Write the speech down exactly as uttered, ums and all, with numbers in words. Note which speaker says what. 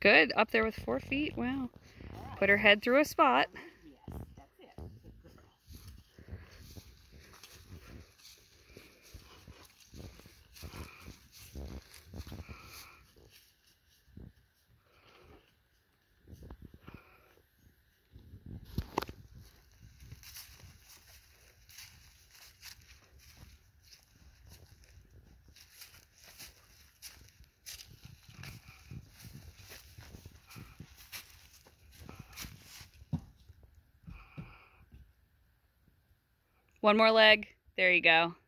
Speaker 1: Good. Up there with four feet. Wow. Put her head through a spot.
Speaker 2: Yes, that's it. Good girl.
Speaker 1: One more leg. There you go.